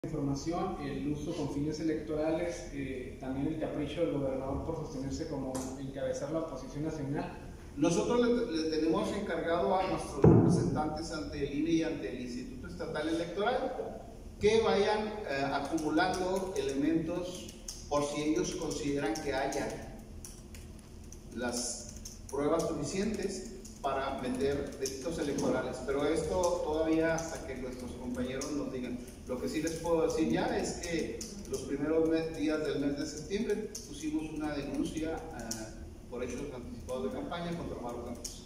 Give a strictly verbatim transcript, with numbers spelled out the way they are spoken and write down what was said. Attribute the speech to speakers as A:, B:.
A: Información, el uso con fines electorales, eh, también el capricho del gobernador por sostenerse como encabezar la oposición nacional.
B: Nosotros le, le tenemos encargado a nuestros representantes ante el I N E y ante el Instituto Estatal Electoral que vayan eh, acumulando elementos por si ellos consideran que haya las pruebas suficientes para meter delitos electorales, pero esto todavía hasta que nuestros compañeros nos digan. Lo que sí les puedo decir ya es que los primeros días del mes de septiembre pusimos una denuncia uh, por hechos anticipados de campaña contra Maru Campos.